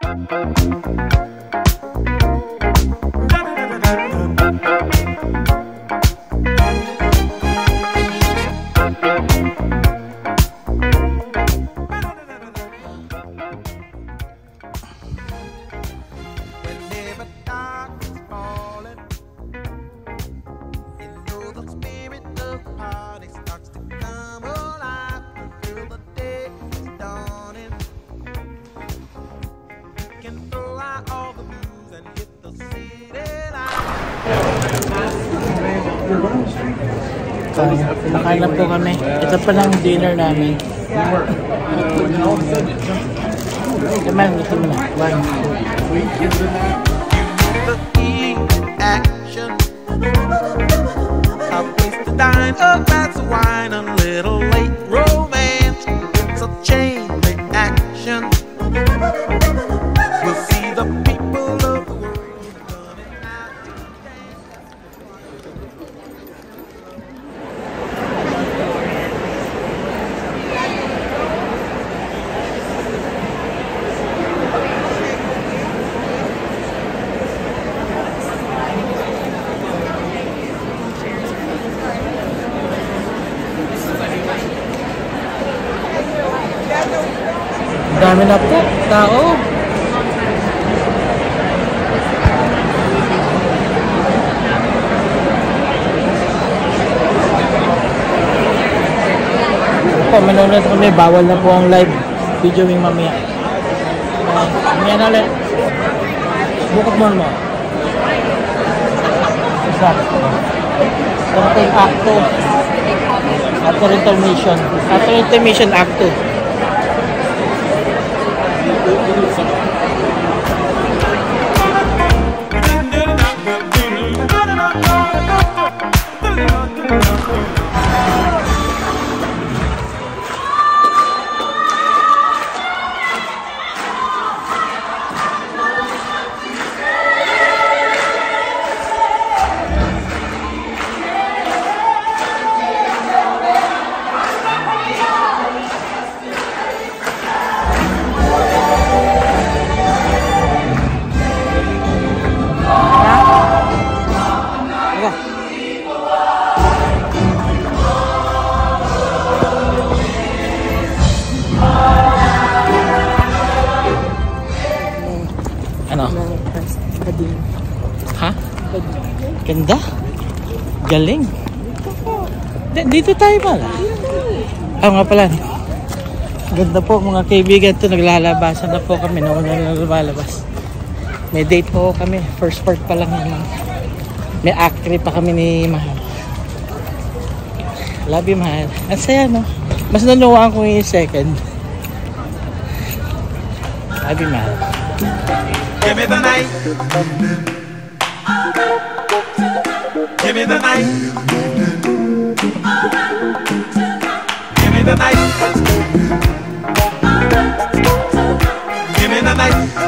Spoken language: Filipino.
Nakain na po kami. Ito pa lang dinner namin. Kaman, ito mo na. One. A place to dine, a glass of wine, a little late romance. It's a chain reaction. We'll see the people of the world coming out to dance. Dami na po, tao. Po, manonood kami, bawal na po ang live videoing mamaya. Mamaya na ulit. Book of Mornon. Isa. Ito na po yung Act 2. After intermission. After intermission, Act 2. Ha? Ganda? Galing. Dito tayo pala. Nga pala. Ganda po mga kaibigan to. Naglalabasan na po kami. Nauna na lumalabas. May date po kami. First part pa lang naman. May act 3 pa kami ni Mahal. Love you, Mahal. Ang saya, no? Mas nanuwaan ko yung second. Love you, Mahal. Give me the night. Give me the night. Give me the night. Give me the night.